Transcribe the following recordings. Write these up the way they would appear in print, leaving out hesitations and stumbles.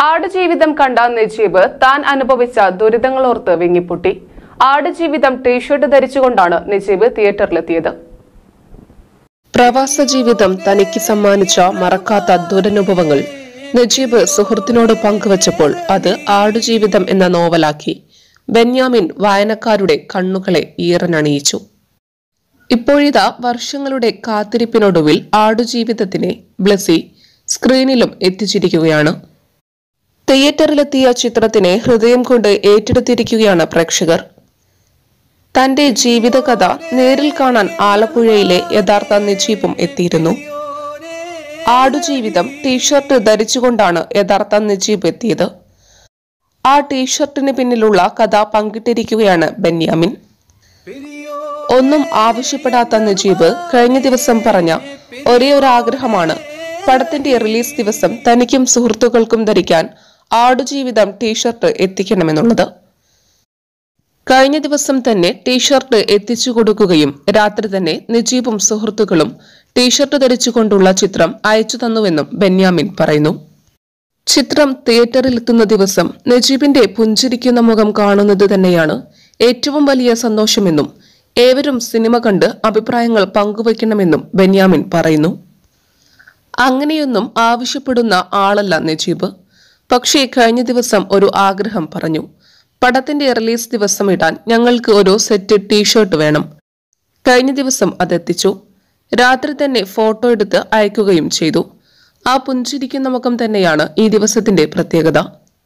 ആടുജീവിതം കണ്ട നജീബ് താൻ അനുഭവിച്ച ദുരിതങ്ങളോർത്ത് വിങ്ങിപ്പൊട്ടി. ആടുജീവിതം ടീഷർട്ട് ധരിച്ചുകൊണ്ടാണ് നജീബ് തിയേറ്ററിലെത്തിയത്. പ്രവാസ ജീവിതം തനിക്ക് സമ്മാനിച്ച മറക്കാത്ത ദുരനുഭവങ്ങൾ നജീബ് സുഹൃത്തിനോട് പങ്കുവച്ചപ്പോൾ അത് ആടുജീവിതം എന്ന നോവലാക്കി ബെന്യാമിൻ വായനക്കാരുടെ കണ്ണുകളെ ഈറനണിയിച്ചു. ഇപ്പോഴിതാ വർഷങ്ങളുടെ കാത്തിരിപ്പിനൊടുവിൽ ആടുജീവിതത്തിനെ ബ്ലസി സ്ക്രീനിലും എത്തിച്ചിരിക്കുകയാണ്. തിയേറ്ററിലെത്തിയ ചിത്രത്തിനെ ഹൃദയം കൊണ്ട് ഏറ്റെടുത്തിരിക്കുകയാണ് പ്രേക്ഷകർ. തന്റെ ജീവിതകഥ നേരിൽ കാണാൻ ആലപ്പുഴയിലെ യഥാർത്ഥ നജീബും എത്തിയിരുന്നു. ആടുജീവിതം ടീഷർട്ട് ധരിച്ചുകൊണ്ടാണ് യഥാർത്ഥ നജീബ് എത്തിയത്. ആ ടീഷർട്ടിന് പിന്നിലുള്ള കഥ പങ്കിട്ടിരിക്കുകയാണ് ബെന്യാമിൻ. ഒന്നും ആവശ്യപ്പെടാത്ത നജീബ് കഴിഞ്ഞ ദിവസം പറഞ്ഞ ഒരേ ഒരു ആഗ്രഹമാണ് പടത്തിന്റെ റിലീസ് ദിവസം തനിക്കും സുഹൃത്തുക്കൾക്കും ധരിക്കാൻ ആടുജീവിതം ടീഷർട്ട് എത്തിക്കണമെന്നുള്ളത്. കഴിഞ്ഞ ദിവസം തന്നെ ടീഷർട്ട് എത്തിച്ചു കൊടുക്കുകയും രാത്രി തന്നെ നജീബും സുഹൃത്തുക്കളും ടീഷർട്ട് ധരിച്ചുകൊണ്ടുള്ള ചിത്രം അയച്ചു തന്നുവെന്നും ബെന്യാമിൻ പറയുന്നു. ചിത്രം തിയേറ്ററിലെത്തുന്ന ദിവസം നജീബിന്റെ പുഞ്ചിരിക്കുന്ന മുഖം കാണുന്നത് തന്നെയാണ് ഏറ്റവും വലിയ സന്തോഷമെന്നും ഏവരും സിനിമ കണ്ട് അഭിപ്രായങ്ങൾ പങ്കുവയ്ക്കണമെന്നും ബെന്യാമിൻ പറയുന്നു. അങ്ങനെയൊന്നും ആവശ്യപ്പെടുന്ന ആളല്ല നജീബ്. പക്ഷേ കഴിഞ്ഞ ദിവസം ഒരു ആഗ്രഹം പറഞ്ഞു. പടത്തിന്റെ റിലീസ് ദിവസം ഇടാൻ ഞങ്ങൾക്ക് ഒരു സെറ്റ് ടീഷർട്ട് വേണം. കഴിഞ്ഞ ദിവസം അതെത്തിച്ചു. രാത്രി തന്നെ ഫോട്ടോ എടുത്ത് അയക്കുകയും ചെയ്തു. ആ പുഞ്ചിരിക്കുന്ന മുഖം തന്നെയാണ് ഈ ദിവസത്തിന്റെ പ്രത്യേകത.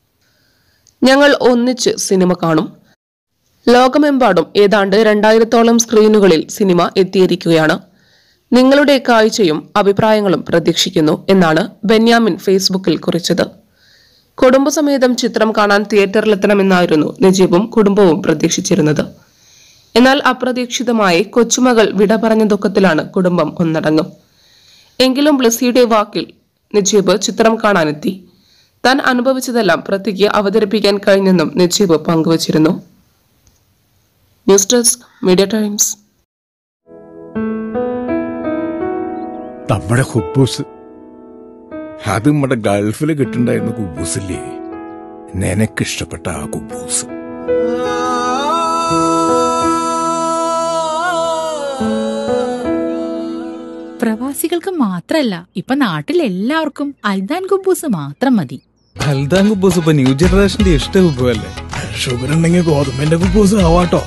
ഞങ്ങൾ ഒന്നിച്ച് സിനിമ കാണും. ലോകമെമ്പാടും ഏതാണ്ട് 2000-ഓളം സ്ക്രീനുകളിൽ സിനിമ എത്തിയിരിക്കുകയാണ്. നിങ്ങളുടെ കാഴ്ചയും അഭിപ്രായങ്ങളും പ്രതീക്ഷിക്കുന്നു എന്നാണ് ബെന്യാമിൻ ഫേസ്ബുക്കിൽ കുറിച്ചത്. കുടുംബസമേതം ചിത്രം കാണാൻ തിയേറ്ററിലെത്തണമെന്നായിരുന്നു നജീബും കുടുംബവും പ്രതീക്ഷിച്ചിരുന്നത്. എന്നാൽ അപ്രതീക്ഷിതമായി കൊച്ചുമകൾ വിട പറഞ്ഞ ദുഃഖത്തിലാണ് കുടുംബം ഒന്നടങ്കം. എങ്കിലും ബ്ലസിയുടെ വാക്കിൽ നജീബ് ചിത്രം കാണാനെത്തി. താൻ അനുഭവിച്ചതെല്ലാം പൃഥ്വിക്ക് അവതരിപ്പിക്കാൻ കഴിഞ്ഞെന്നും നജീബ് പങ്കുവച്ചിരുന്നു. News Desk Media Times. നമ്മുടെ കുബൂസ് അത് നമ്മുടെ ഗൾഫിൽ കിട്ടുണ്ടായിരുന്ന കുബൂസില്ലേ, നിനക്കിഷ്ടപ്പെട്ട ആ കുബൂസ്. പ്രവാസികൾക്ക് മാത്രല്ല, ഇപ്പൊ നാട്ടിലെല്ലാവർക്കും അൽദാൻ കുബൂസ് മാത്രം മതി. അൽദാൻ കുബൂസ് ഇപ്പൊ ന്യൂ ജനറേഷന്റെ ഇഷ്ട കുബുവല്ലേ. ഷുഗർ ഉണ്ടെങ്കിൽ ഗോതമ്പിന്റെ കുബൂസ് ആവാട്ടോ.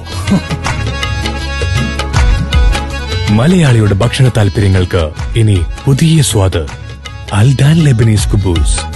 മലയാളിയുടെ ഭക്ഷണ താല്പര്യങ്ങൾക്ക് ഇനി പുതിയ സ്വാദ്. അൽദാൻ ലെബനീസ് കുബൂസ്.